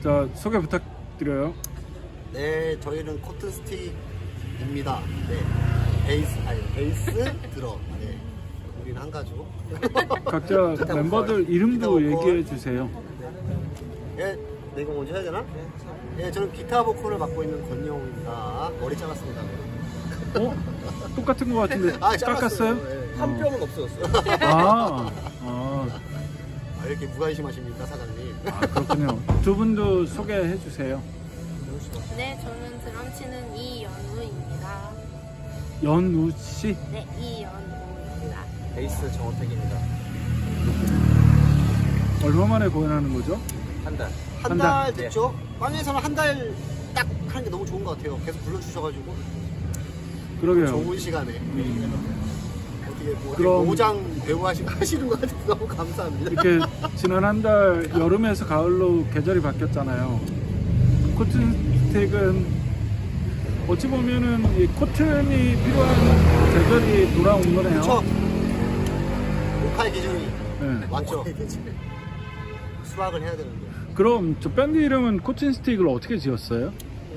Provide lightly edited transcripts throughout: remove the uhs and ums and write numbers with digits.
자, 소개 부탁드려요. 네, 저희는 코튼스틱입니다. 네, 베이스 드럼. 네, 우리는 한 가지고. 각자 멤버들 이름도 얘기해 주세요. 네, 내가 먼저 해야 되나? 네, 저는 기타 보컬을 맡고 있는 권영우입니다. 머리 잘랐습니다. 똑같은 것 같은데 깎았어요? 네. 한 뼘은 없어졌어요. 이렇게 무관심하십니까, 사장님? 그렇군요. 두 분도 소개해 주세요. 네, 저는 드럼 치는 이연우입니다. 연우 씨? 네, 이연우입니다. 베이스 정호택입니다. 얼마 만에 공연하는 거죠? 한 달. 한 달 됐죠? 빵에서는 한 달 딱 하는 게 너무 좋은 것 같아요. 계속 불러주셔가지고. 그러게요. 좋은 시간에. 어떻게 뭐 그럼 오장 배우 하시는 것 같아서 너무 감사합니다. 이렇게 지난 한 달 여름에서 가을로 계절이 바뀌었잖아요. 코튼스틱은 어찌 보면은 이 코튼이 필요한 계절이 돌아온 거네요. 그렇죠. 목화의 기준이 네. 왔죠. 수학을 해야 되는데. 그럼 저 밴드 이름은 코튼스틱을 어떻게 지었어요?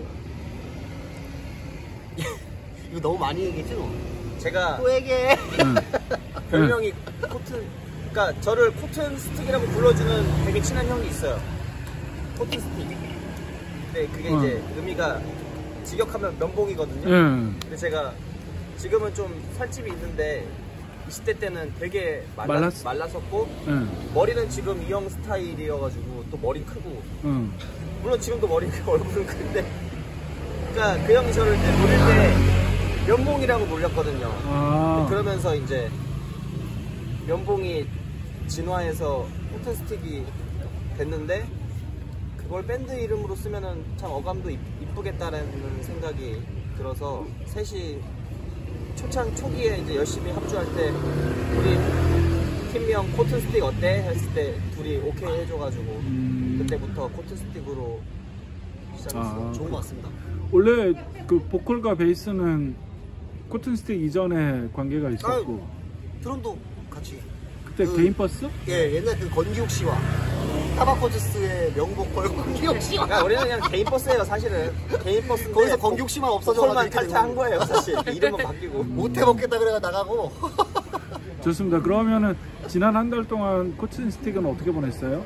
이거 너무 많이 얘기했지 너? 제가 또 얘기해. 별명이 코튼, 그러니까 저를 코튼 스틱이라고 불러주는 되게 친한 형이 있어요. 코튼 스틱. 근데 그게 이제 의미가 직역하면 면봉이거든요. 근데 제가 지금은 좀 살집이 있는데 20대 때는 되게 말랐었고 머리는 지금 이 형 스타일이어가지고 또 머리는 크고 물론 지금도 머리는 크고 얼굴은 큰데 그러니까 그 형이 저를 이제 노릴 때 면봉이라고 놀렸거든요. 그러면서 이제 면봉이 진화해서 코튼 스틱이 됐는데 그걸 밴드 이름으로 쓰면은 참 어감도 이쁘겠다라는 생각이 들어서 셋이 초창 초기에 이제 열심히 합주할 때 우리 팀명 코튼 스틱 어때? 했을 때 둘이 오케이 해줘가지고 그때부터 코튼 스틱으로 시작했어요. 좋은 것 같습니다. 원래 그 보컬과 베이스는 코튼스틱 이전에 관계가 있었고 드럼도 같이. 그때 개인 버스? 예, 옛날 그 건기욱 씨와 타바코즈스의 명보컬 건기욱 씨와. 그러니까 우리는 그냥 개인 버스예요 사실은. 개인 버스인데 거기서 건기욱 씨만 없어져가지고 보컬만 탈퇴한 거예요 사실. 이름은 바뀌고. 못 해먹겠다 그래가 나가고. 좋습니다. 그러면은 지난 한 달 동안 코튼스틱은 어떻게 보냈어요?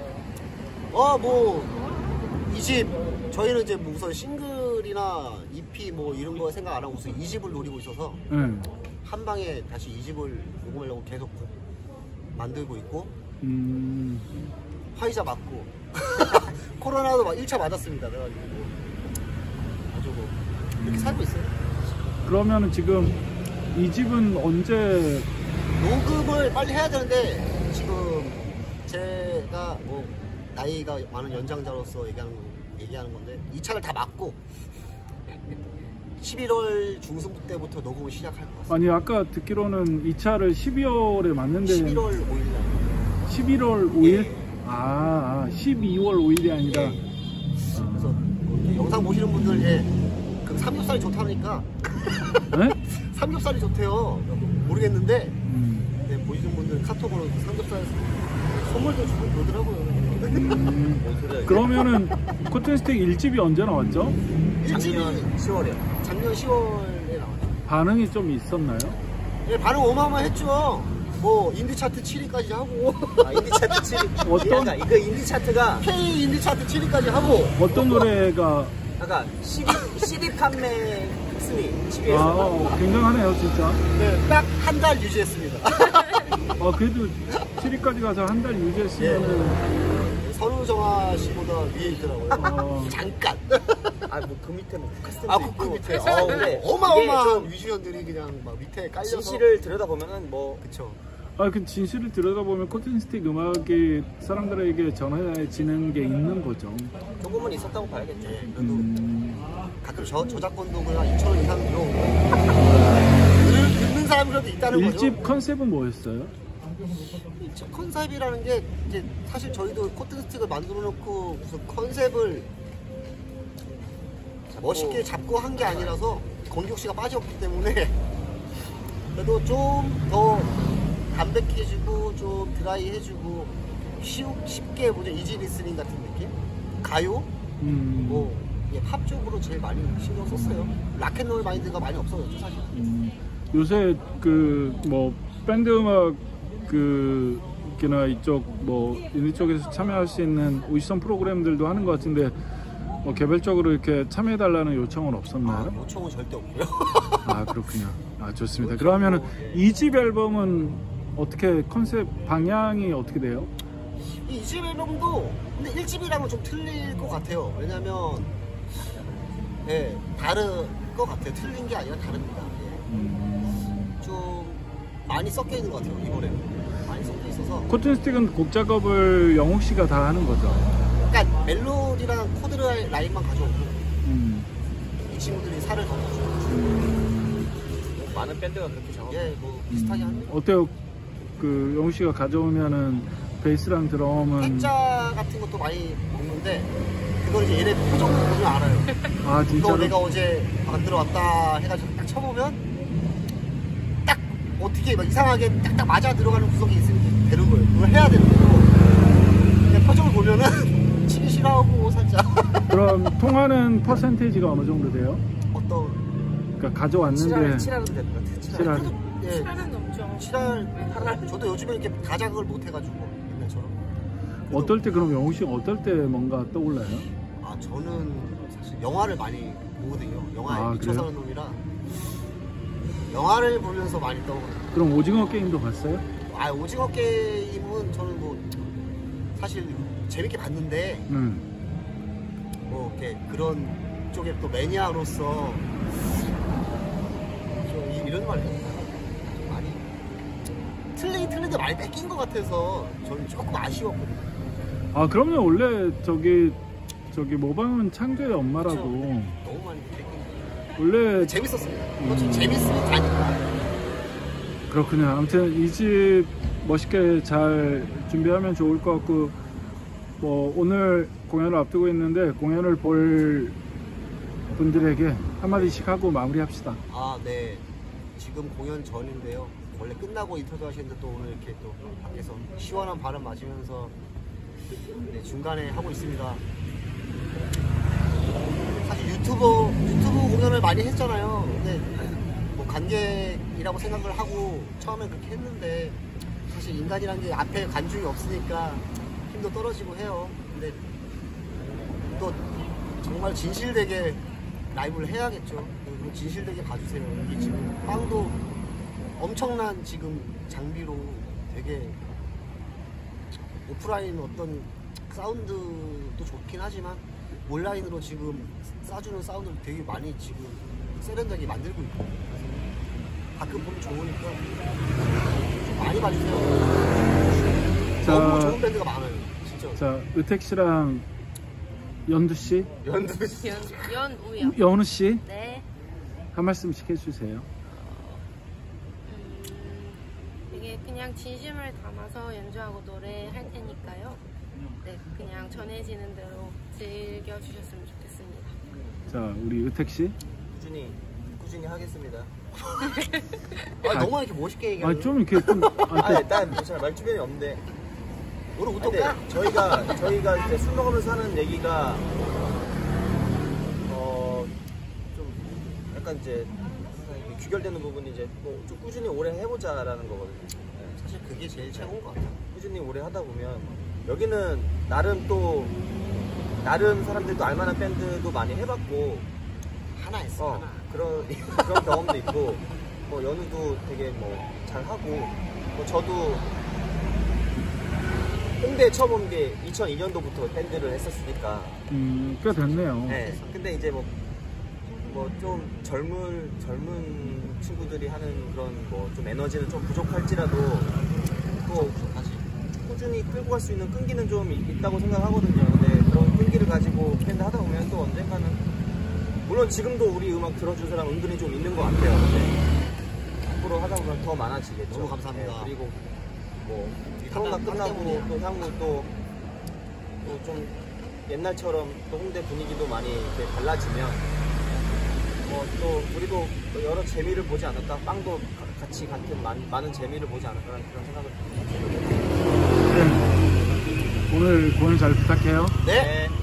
이 집 저희는 이제 우선 싱글이나 EP 뭐 이런 거 생각 안 하고 우선 2집을 노리고 있어서 한 방에 다시 2집을 녹음하려고 계속 만들고 있고 화이자 맞고 코로나도 막 1차 맞았습니다. 그래가지고 가지고 이렇게 살고 있어요. 그러면은 지금 이 집은 언제 녹음을 빨리 해야 되는데 지금 제가 뭐 나이가 많은 연장자로서 얘기하는 건데 2차를 다 맞고 11월 중순 때부터 녹음을 시작할 것 같습니다. 아니 아까 듣기로는 2차를 12월에 맞는데 11월 5일 날. 11월 5일? 예. 12월 5일이 아니라 그래서 영상 보시는 분들 그 삼겹살이 좋다니까 네? 삼겹살이 좋대요. 모르겠는데 보시는 분들 카톡으로 삼겹살 선물도 주고 그러더라고요. 그러면은 코튼스틱 1집이 언제 나왔죠? 작년 10월이요. 작년 10월에 나왔죠. 반응이 좀 있었나요? 예, 반응 어마어마했죠. 뭐 인디 차트 7위까지 하고. 인디 차트 7위. 어떤 이거 인디 차트가 K 인디 차트 7위까지 하고. 어떤 노래가 아까 CD 판매 순위 10위에서 굉장하네요 진짜. 네, 딱 한 달 유지했습니다. 그래도 7위까지 가서 한 달 유지했으면은 선우정아 씨보다 위에 있더라고요. 잠깐. 뭐 그 밑에 뭐 카스텐도 그 있고. 밑에. 근데 어마어마한 뮤지션들이 그냥 막 밑에 깔려서. 진실을 들여다보면은 뭐 그쵸. 그 진실을 들여다보면 코튼스틱 음악이 사람들에게 전해지는 게 있는 거죠. 조금은 있었다고 봐야겠죠. 네, 그래도 가끔 저작권도 그냥 2,000원 이상 들어오고 듣는 사람이라도 있다는 거죠. 1집 컨셉은 뭐였어요? 1집 컨셉이라는 게 이제 사실 저희도 코튼스틱을 만들어 놓고 무슨 컨셉을 멋있게 잡고 한 게 아니라서 건기욱 씨가 빠졌기 때문에 그래도 좀 더 담백해지고 좀 드라이해지고 쉽게 보자 이지 리스닝 같은 느낌? 가요? 뭐 팝 쪽으로 제일 많이 신경 썼어요. 락앤롤 마인드가 많이 없어졌죠 사실. 요새 그 뭐 밴드 음악 그나 이쪽 뭐 인디 쪽에서 참여할 수 있는 오디션 프로그램들도 하는 것 같은데 뭐 개별적으로 이렇게 참여해달라는 요청은 없었나요? 요청은 절대 없고요. 아 그렇군요. 아 좋습니다. 그러면은 2집 앨범은 어떻게 컨셉 방향이 어떻게 돼요? 이 2집 앨범도 근데 1집이랑은 좀 틀릴 것 같아요. 왜냐면 다른 것 같아요. 틀린 게 아니라 다릅니다. 좀 많이 섞여 있는 것 같아요. 이 노래는 많이 섞여 있어서. 코튼 스틱은 곡 작업을 영욱 씨가 다 하는 거죠? 그러니까 멜로디랑 코드 라인만 가져오고 이 친구들이 살을 더 넣어주고 많은 밴드가 그렇게 작업. 뭐 비슷하게 합니다. 어때요? 그 영욱 씨가 가져오면은 베이스랑 드럼은 액자 같은 것도 많이 먹는데 그걸 이제 얘네 표정을 보면 알아요. 아 이거 진짜로? 내가 어제 만들어 왔다 해가지고 딱 쳐보면 딱 어떻게 막 이상하게 딱딱 맞아 들어가는 구석이 있으면 되는 거예요. 그걸 해야 되는 거고 그냥 표정을 보면은 치기 싫어하고 살짝. 그럼 통하는 퍼센테이지가 어느 정도 돼요? 어떤 그러니까 가져왔는데 7할도 될 것 같아요. 7할. 칠할. 시간은 넘죠. 7할 저도 요즘에 이렇게 다 자극을 못 해가지고 옛날처럼. 어떨 때 그럼 영욱 씨가 어떨 때 뭔가 떠올라요? 저는 사실 영화를 많이 보거든요. 영화에 미쳐 사는 놈이라 영화를 보면서 많이 떠오르요. 그럼 오징어 게임도 봤어요? 오징어 게임은 저는 뭐 사실 재밌게 봤는데 뭐 이렇게 그런 쪽에 또 매니아로서 좀 이런 말 해요. 많이 틀린데 많이 뺏긴 것 같아서 저는 조금 아쉬웠거든요. 아 그럼요. 원래 저기 모방은 창조의 엄마라고. 너무 많이 뺏긴 거. 원래 재밌었습니다. 재밌으면 다니까. 그렇군요. 아무튼 이 집 멋있게 잘 준비하면 좋을 것 같고 뭐 오늘 공연을 앞두고 있는데 공연을 볼 분들에게 한마디씩 하고 마무리합시다. 네. 지금 공연 전인데요. 원래 끝나고 인터뷰 하시는데 또 오늘 이렇게 또 밖에서 시원한 바람 맞으면서 중간에 하고 있습니다. 사실 유튜브 공연을 많이 했잖아요. 근데 뭐 관객이라고 생각을 하고 처음에 그렇게 했는데 사실 인간이란 게 앞에 관중이 없으니까 힘도 떨어지고 해요. 근데 또 정말 진실되게 라이브를 해야겠죠. 그리고 진실되게 봐주세요. 여기 지금 빵도 엄청난 지금 장비로 되게 오프라인 어떤 사운드도 좋긴 하지만 온라인으로 지금 쏴주는 사운드를 되게 많이 지금 세련되게 만들고 있고 가끔 보면 좋으니까 좀 많이 봐주세요. 너무 좋은 밴드가 많아요. 진짜. 자, 의택 씨랑 연두 씨, 연우요. 연우 씨, 네. 한 말씀씩 해주세요. 이게 그냥 진심을 담아서 연주하고 노래할 테니까요. 네, 그냥 전해지는 대로 즐겨주셨으면 좋겠습니다. 자, 우리 의택 씨. 꾸준히 하겠습니다. 너무 이렇게 멋있게 얘기하는. 좀 이렇게 좀. 일단 말 주변이 없는데. 오늘 웃던가? 저희가 이제 술 먹으면서 하는 얘기가 좀 약간 이제 귀결되는 부분이 이제 뭐 좀 꾸준히 오래 해보자라는 거거든요. 사실 그게 제일 최고인 것 같아요. 꾸준히 오래 하다 보면 여기는 나름 사람들도 알만한 밴드도 많이 해봤고 하나 했어. 그런 경험도 있고 뭐 연우도 되게 뭐 잘하고 뭐 저도 홍대에 처음 온 게 2002년도부터 밴드를 했었으니까 꽤 됐네요. 네. 근데 이제 뭐 좀 젊은 친구들이 하는 그런 뭐 좀 에너지는 좀 부족할지라도 또 꾸준히 끌고 갈 수 있는 끈기는 좀 있다고 생각하거든요. 근데 그런 끈기를 가지고 밴드 하다 보면 또 언젠가는 물론 지금도 우리 음악 들어준 사람 은근히 좀 있는 것 같아요. 근데 앞으로 하다 보면 더 많아지겠죠. 너무 감사합니다. 네, 그리고 뭐 코로나 끝나고 또 향후 또 좀 옛날처럼 또 홍대 분위기도 많이 이렇게 달라지면 또 우리도 또 여러 재미를 보지 않을까, 빵도 같이 같은 많은 재미를 보지 않을까라는 그런 생각을 듭니다. 오늘 공연 잘 부탁해요. 네.